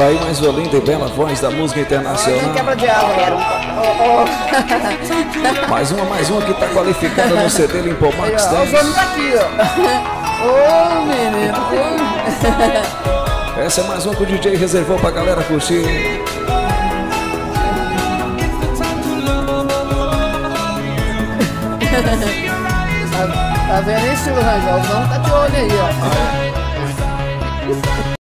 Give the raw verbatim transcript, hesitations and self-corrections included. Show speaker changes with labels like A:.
A: Aí mais uma linda e bela voz da música internacional.
B: Quebra de asa, galera. Oh, oh.
A: Mais uma, mais uma que tá qualificada no C D Limpo Max
B: Aí, ó, os homens tá aqui, ó. Ô, oh, menino.
A: Essa é mais uma que o D J reservou pra galera curtir.
B: Tá, tá vendo isso, Silvio Rangel? Os homens tá de olho aí, ó.